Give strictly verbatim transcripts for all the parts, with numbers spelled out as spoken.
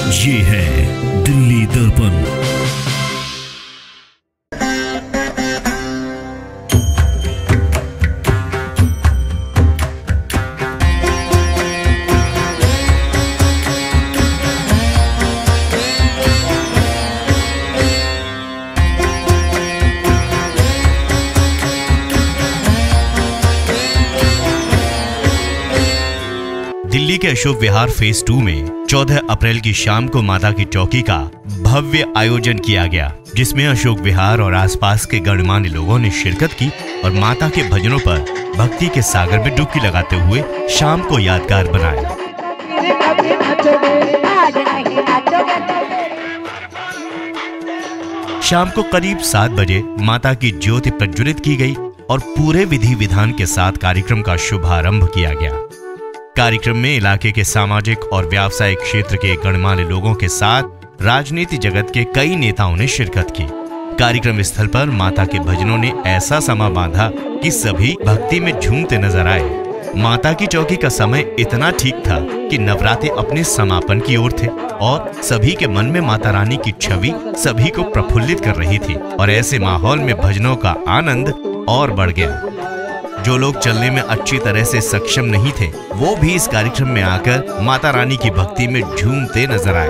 ये है दिल्ली दर्पण। दिल्ली के अशोक विहार फेज टू में चौदह अप्रैल की शाम को माता की चौकी का भव्य आयोजन किया गया, जिसमें अशोक विहार और आसपास के गणमान्य लोगों ने शिरकत की और माता के भजनों पर भक्ति के सागर में डुबकी लगाते हुए शाम को यादगार बनाया। शाम को करीब सात बजे माता की ज्योति प्रज्वलित की गई और पूरे विधि विधान के साथ कार्यक्रम का शुभारंभ किया गया। कार्यक्रम में इलाके के सामाजिक और व्यावसायिक क्षेत्र के गणमान्य लोगों के साथ राजनीति जगत के कई नेताओं ने शिरकत की। कार्यक्रम स्थल पर माता के भजनों ने ऐसा समा बांधा कि सभी भक्ति में झूमते नजर आए। माता की चौकी का समय इतना ठीक था कि नवरात्रि अपने समापन की ओर थे और सभी के मन में माता रानी की छवि सभी को प्रफुल्लित कर रही थी और ऐसे माहौल में भजनों का आनंद और बढ़ गया। जो लोग चलने में अच्छी तरह से सक्षम नहीं थे, वो भी इस कार्यक्रम में आकर माता रानी की भक्ति में झूमते नजर आए।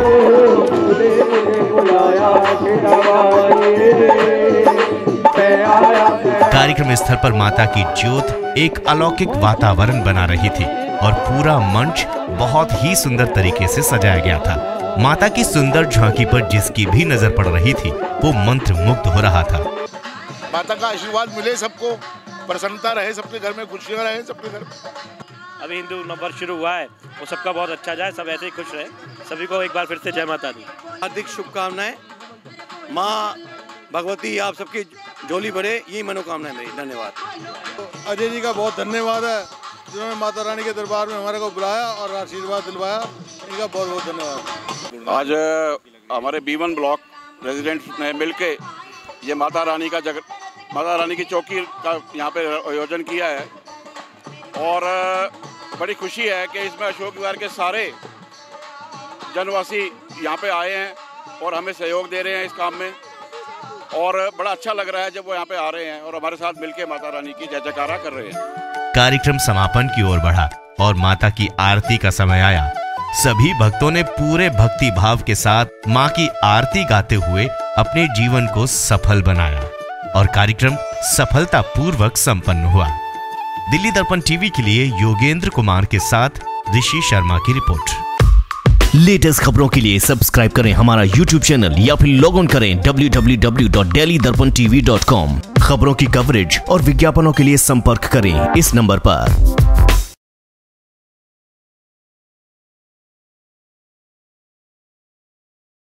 कार्यक्रम स्थल पर माता की ज्योत एक अलौकिक वातावरण बना रही थी और पूरा मंच बहुत ही सुंदर तरीके से सजाया गया था। माता की सुंदर झांकी पर जिसकी भी नजर पड़ रही थी, वो मंत्र मुग्ध हो रहा था। माता का आशीर्वाद मिले, सबको प्रसन्नता रहे, सबके घर में खुशियां रहे, सबके घर में। अभी हिंदू नववर्ष शुरू हुआ है, वो सबका बहुत अच्छा जाए, सब ऐसे ही खुश रहे। सभी को एक बार फिर से जय माता दी। हार्दिक शुभकामनाएं। माँ भगवती आप सबकी झोली भरे, यही मनोकामना है मेरी। धन्यवाद। तो अजय जी का बहुत धन्यवाद है, जिन्होंने माता रानी के दरबार में हमारे को बुलाया और आशीर्वाद दिलवाया। इनका बहुत बहुत धन्यवाद। आज हमारे बी वन ब्लॉक रेजिडेंट्स ने मिलके ये माता रानी का जगत माता रानी की चौकी का यहाँ पे आयोजन किया है और बड़ी खुशी है कि इसमें अशोक विहार के सारे जनवासी यहाँ पे आए हैं और हमें सहयोग दे रहे हैं इस काम में और बड़ा अच्छा लग रहा है जब वो यहाँ पे आ रहे हैं और हमारे साथ मिलके माता रानी की जय जयकारा कर रहे हैं। कार्यक्रम समापन की ओर बढ़ा और माता की आरती का समय आया। सभी भक्तों ने पूरे भक्ति भाव के साथ मां की आरती गाते हुए अपने जीवन को सफल बनाया और कार्यक्रम सफलतापूर्वक संपन्न हुआ। दिल्ली दर्पण टीवी के लिए योगेंद्र कुमार के साथ ऋषि शर्मा की रिपोर्ट। लेटेस्ट खबरों के लिए सब्सक्राइब करें हमारा यूट्यूब चैनल या फिर लॉग ऑन करें W W W dot Delhi Darpan TV dot com. खबरों की कवरेज और विज्ञापनों के लिए संपर्क करें इस नंबर पर।